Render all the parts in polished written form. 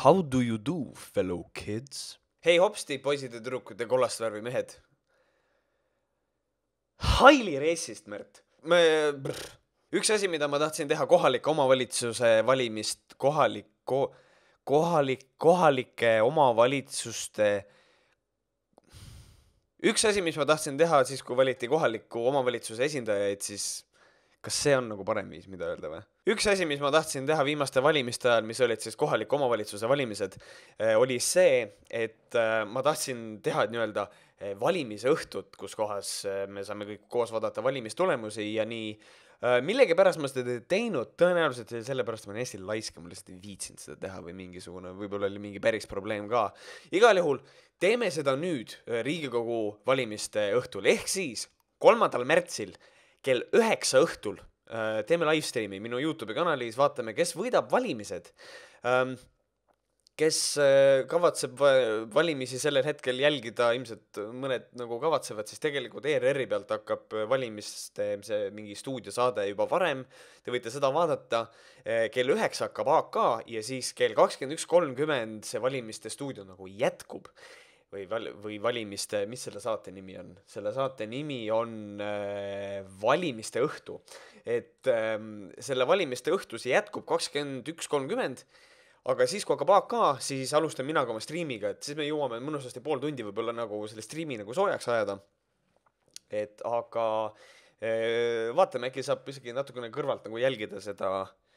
How do you do, fellow kids? Hei hopsti, poisid ja tüdrukud ja kollast värvi mehed. Highly racist, Mert. Üks asi, mida ma tahtsin teha kohalike omavalitsuse valimist, kohalike omavalitsuste... Üks asi, mis ma tahtsin teha siis, kui valiti kohaliku omavalitsuse esindajaid, siis kas see on nagu parem viis, mida öelda või? Üks asi, mis ma tahtsin teha viimaste valimiste ajal, mis olid siis kohaliku omavalitsuse valimised, oli see, et ma tahtsin teha nii-öelda valimise õhtut, kus kohas me saame kõik koos vaadata valimistulemusi ja nii. Millegi pärast ma seda teinud, tõenäoliselt sellepärast ma olen Eesti laiska, ma lihtsalt ei viitsinud seda teha või mingisugune, võib-olla oli mingi päris probleem ka. Igal juhul teeme seda nüüd Riigikogu valimiste õhtul, ehk siis 3. märtsil kell 9 õhtul teeme livestreami minu YouTube'i kanalis, vaatame, kes võidab valimised. Kes kavatseb valimisi sellel hetkel jälgida, ilmselt mõned nagu kavatsevad, siis tegelikult ERR-i pealt hakkab valimiste see mingi stuudiosaade juba varem. Te võite seda vaadata. Kell 9 hakkab AK ja siis kell 21.30 see valimiste stuudio nagu jätkub. Või valimiste, mis selle saate nimi on? Selle saate nimi on valimiste õhtu. Et selle valimiste õhtu see jätkub 21.30. Aga siis, kui hakkab AK, siis alustan mina ka oma streamiga, et siis me jõuame mõnusasti pool tundi võib-olla nagu selle streami nagu soojaks ajada. Et aga vaatame, äkki saab isegi natukene kõrvalt nagu jälgida seda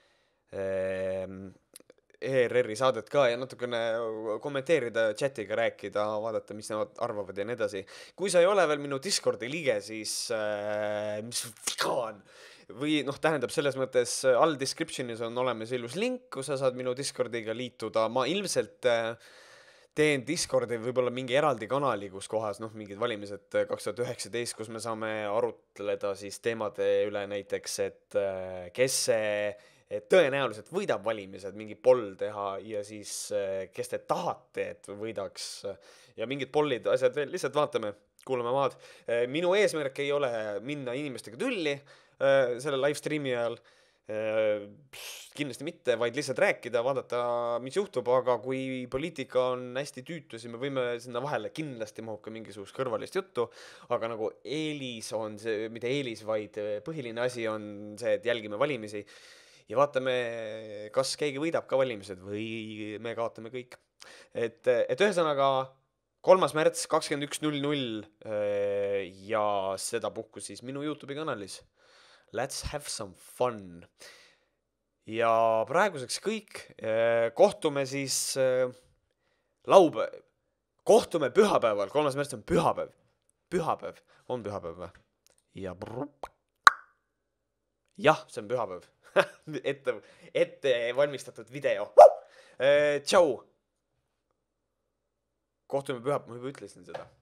ERR-i saadet ka ja natukene kommenteerida, chatiga rääkida, vaadata, mis nad arvavad ja nii edasi. Kui sa ei ole veel minu Discordi liige, siis mis viga on? Või tähendab selles mõttes all descriptionis on olemas ilus link, kus sa saad minu Discordiga liituda. Ma ilmselt teen Discordi võib-olla mingi eraldi kanali, kus kohas mingid valimised 2019, kus me saame arutleda siis teemade üle näiteks, et kes see tõenäoliselt võidab valimised, mingi poll teha ja siis kes te tahate, et võidaks ja mingid pollid, asjad veel, lihtsalt vaatame, kuulame maad. Minu eesmärk ei ole minna inimestega tülli selle livestreami ajal, kindlasti mitte, vaid lihtsalt rääkida, vaadata, mis juhtub, aga kui poliitika on hästi tüütu, siis me võime sinna vahele kindlasti mahub ka mingisugust kõrvalist juttu, aga nagu eelis on see, mitte eelis, vaid põhiline asi on see, et jälgime valimisi ja vaatame, kas keegi võidab ka valimised või me kaotame kõik. Et ühesõnaga 3. märts 21.00 ja seda puhku siis minu YouTube'i kanalis. Let's have some fun. Ja praeguseks kõik. Kohtume siis kohtume pühapäeval. 3. märts on pühapäev. Pühapäev. On pühapäev või? Ja jah, see on pühapäev. ette valmistatud video. Tšau! Kohtume pühapäev. Ma juba ütlesin seda.